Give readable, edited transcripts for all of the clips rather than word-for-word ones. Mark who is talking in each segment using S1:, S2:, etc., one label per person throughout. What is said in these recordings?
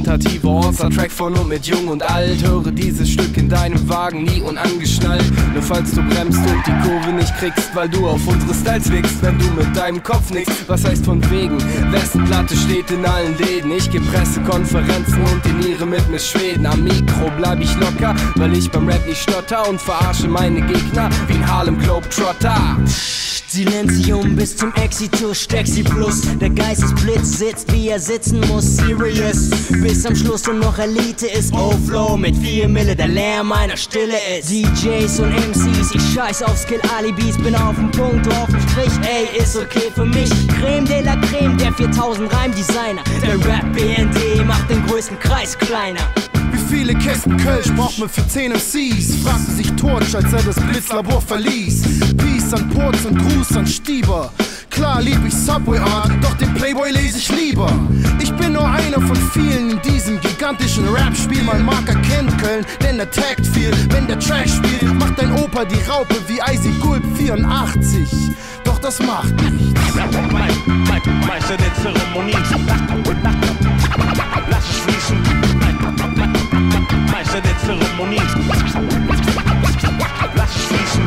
S1: repräsentative Orca-Track von und mit Jung und Alt. Höre dieses Stück in deinem Wagen nie unangeschnallt. Nur falls du bremst und die Kurve nicht kriegst, weil du auf unsere Styles wickst, wenn du mit deinem Kopf nickst. Was heißt von wegen? Wessen Platte steht in allen Läden? Ich geh Pressekonferenzen und diniere mit Miss Schweden. Am Mikro bleib ich locker, weil ich beim Rap nicht stotter und verarsche meine Gegner wie ein Harlem Globetrotter.
S2: Silenzium bis zum Exitus, Stexi Plus. Der Geistesblitz sitzt, wie er sitzen muss. Serious, bis am Schluss und noch Elite ist. O-Flow mit 4 Mille, der Lärm meiner Stille ist. DJs und MCs, ich scheiß auf Skill-Alibis. Bin auf dem Punkt, auf dem Strich, ey, ist okay für mich. Creme de la Creme, der 4000 Reimdesigner. Der Rap-BND macht den größten Kreis kleiner.
S3: Wie viele Kästen Kölsch braucht man für 10 MCs? Fragte sich Torch, als er das Blitzlabor verließ. Peace an Ports und Gruß an Stieber. Klar lieb ich Subway Art, doch den Playboy lese ich lieber. Ich bin nur einer von vielen in diesem gigantischen Rap-Spiel. Mein Marker kennt Köln, denn er taggt viel. Wenn der Track spielt, macht dein Opa die Raupe wie Icy Gulp 84. Doch das macht nichts.
S4: Meister der Zeremonie, lass es fließen. Meister der Zeremonie, lass es fließen.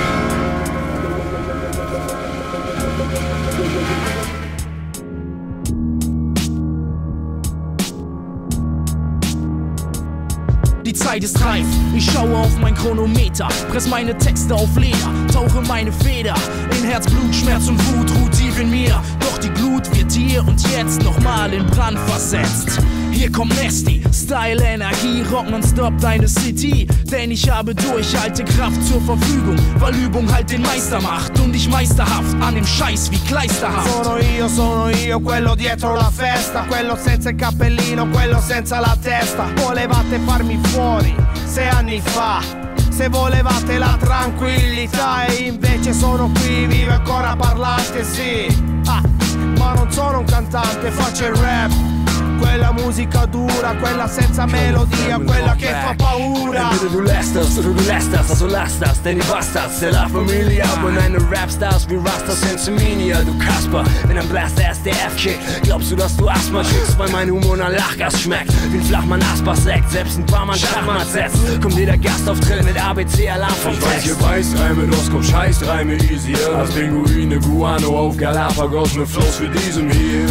S5: Die Zeit ist reif, ich schaue auf mein Chronometer, press meine Texte auf Leder, tauche meine Feder in Herzblut, Schmerz und Wut, ruht tief in mir. Doch die Glut wird hier und jetzt nochmal in Brand versetzt. Hier kommt Nasty, Style, Energie, rock nonstop deine City. Denn ich habe Durchhaltekraft zur Verfügung, weil Übung halt den Meister macht und ich meisterhaft an dem Scheiß wie Kleisterhaft.
S6: Sono io, quello dietro la festa, quello senza il cappellino, quello senza la testa. Volevate farmi fuori 6 anni fa, se volevate la tranquillità, e invece sono qui, vivo ancora parlante, sì. Ma non sono un cantante, faccio il rap. Quella musica dura, quella senza melodia, quella che fa paura.
S1: Entweder du lässt das oder du lässt das, also lass das, denn die Bastards der La Familia. Und eine Rapstars wie Rastas Sensiminia. Du Kasper, wenn ein Blaster SDF kickt, glaubst du, dass du Asthma kriegst, weil mein Humor nach Lachgas schmeckt wie ein Flachmann Asbach-Sekt, selbst ein Barmann Schachmatt setzt. Kommt jeder Gastauftritt mit ABC-Alarm vom Text. Ich weiß Reime, los kommt Scheißreime easy. Als Pinguine, Guano auf Galapagos mit Flows für diesem hier.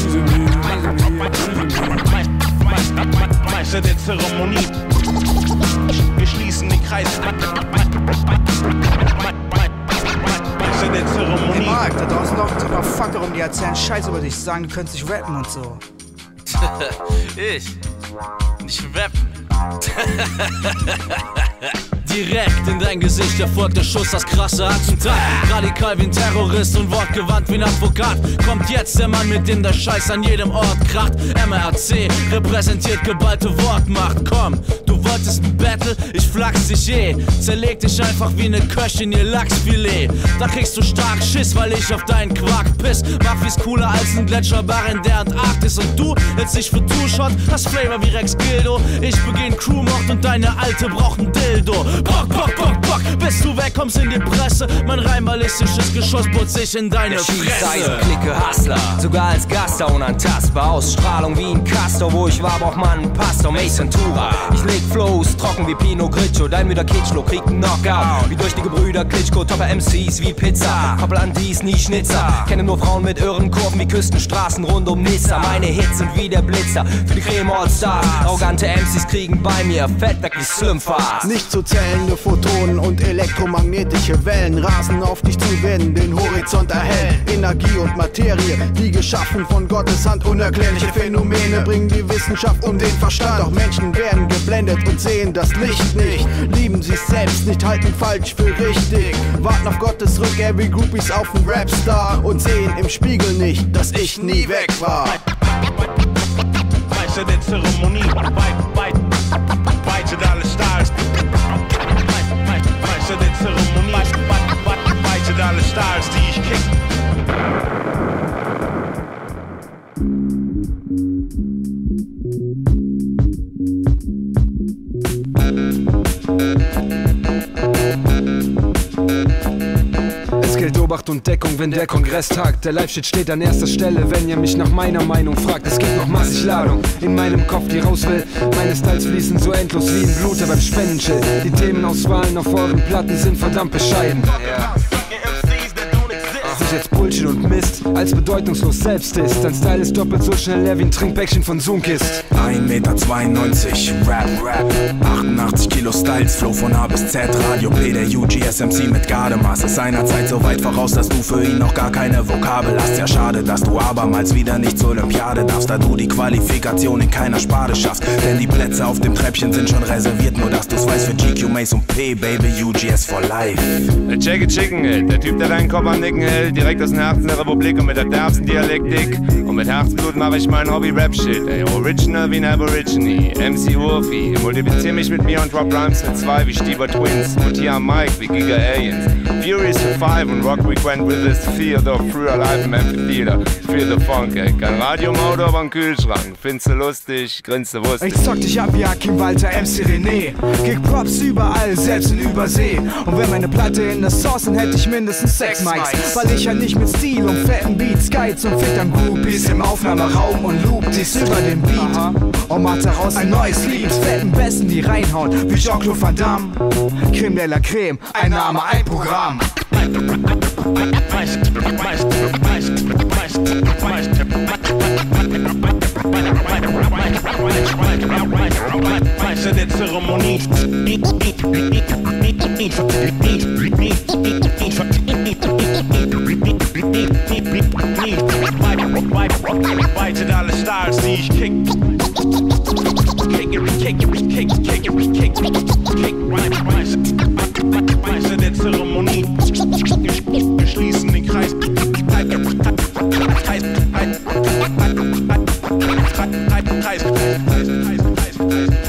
S4: Meister der Zeremonie, wir schließen den Kreis. Meister der Zeremonie.
S7: Hey Marc, da draußen laufen so ein paar Fucker rum, die erzählen Scheiß über dich, sagen, du könntest dich rappen und so.
S8: Ich? Nicht rappen.
S5: Direkt in dein Gesicht erfolgt der Schuss, das krasse Attentat. Radikal wie ein Terrorist und wortgewandt wie ein Advokat. Kommt jetzt der Mann, mit dem der Scheiß an jedem Ort kracht. MRC repräsentiert geballte Wortmacht. Komm, du wolltest ein Battle, ich flachs dich zerleg dich einfach wie ne Köchin ihr Lachsfilet. Da kriegst du stark Schiss, weil ich auf deinen Quark piss. Mach wie's cooler als ein Gletscherbar in der Antarktis. Und du hältst dich für Two-Shot, hast Flavor wie Rex Gildo. Ich begeh Crewmord und deine Alte braucht ein Dildo. Bock, bock, bock, bock, bis du wegkommst in die Presse. Mein reimalistisches Geschoss putzt sich in deine Fresse.
S9: Clique Hustler, sogar als Gaster unantastbar. Ausstrahlung wie ein Castor, wo ich war, braucht man einen Pastor. Mace Ventura, ich leg Flows, trocken wie Pinot Grigio. Dein müder Kitschlo kriegt einen Knockout, wie durch die Gebrüder Klitschko. Topper MCs wie Pizza, Koppel an dies, nie Schnitzer. Kenne nur Frauen mit Irrenkurven wie Küstenstraßen rund um Nizza. Meine Hits sind wie der Blitzer, für die Creme All-Stars. Arrogante MCs kriegen bei mir Fett weg wie Slimfast.
S3: Nicht zu zählende Photonen und elektromagnetische Wellen rasen auf dich zu, werden den Horizont erhellen. Energie und Materie, wie geschaffen von Gottes Hand. Unerklärliche Phänomene bringen die Wissenschaft um den Verstand. Doch Menschen werden geblendet und sehen das Licht nicht. Lieben sich selbst nicht, halten falsch für richtig. Warten auf Gottes Rückkehr wie Groupies auf einen Rapstar und sehen im Spiegel nicht, dass ich nie weg war.
S4: Meister der Zeremonie, weit sind alle Stars. Meister der Zeremonie, weit sind alle Stars, die ich kick.
S3: Es gilt
S1: Obacht und Deckung, wenn der Kongress tagt. Der Live-Shit steht an erster Stelle, wenn ihr mich nach meiner Meinung fragt. Es gibt noch massig Ladung in meinem Kopf, die raus will. Meine Styles fließen so endlos wie ein Bluter beim Spendenschild. Die Themenauswahlen auf euren Platten sind verdammt bescheiden. Sich jetzt Bullshit und Mist als bedeutungslos selbst ist. Dein Style ist doppelt so schnell leer wie ein Trinkpäckchen von Sunkist.
S10: 1,92 m, Rap, 88 Kilo Styles, Flow von A bis Z, Radio P, der UGSMC mit Gardemaß. Ist seinerzeit so weit voraus, dass du für ihn noch gar keine Vokabel hast. Ja schade, dass du abermals wieder nicht zur Olympiade darfst, da du die Qualifikation in keiner Sparte schaffst. Denn die Plätze auf dem Treppchen sind schon reserviert, nur dass du's weißt für GQ, Mace und P, Baby, UGS for life.
S11: Der Jackie Chicken hält, der Typ, der deinen Kopf am Nicken hält, direkt aus dem Herzen der Republik und mit der derbsten Dialektik. Und mit Herzblut mache ich mein Hobby Rap-Shit, ey, original wie ein Aborigine, MC Wolfie. Multiplizier mich mit mir und Rob Rhymes mit 2 wie Stieber Twins. Und hier am Mike wie Giga Aliens. Furious für 5 und Rock Frequent with this Theater. Früher live im Amphitheater. Feel the Funk, ey. Kein Radiomotor, aber ein Kühlschrank. Findest du lustig, grinst du wusst.
S6: Ich zock dich ab wie Hakim Walter, MC René. Gig Props überall, selbst in Übersee. Und wenn meine Platte in der Sauce, dann hätte ich mindestens 6 Mics. Weil ich ja nicht mit Stil und fetten Beats Guides und fit an Groupies im Aufnahmeraum und loop dies über den Beat. Und macht daraus ein neues Lied. Fetten Besten, die reinhauen, wie Jean-Claude Van Damme. Creme de la Creme, ein Name, ein Programm.
S4: Meister der Zeremonie. Weitet alle Stars, die ich kick. Meister der Zeremonie. Wir schließen den Kreis. Kreis.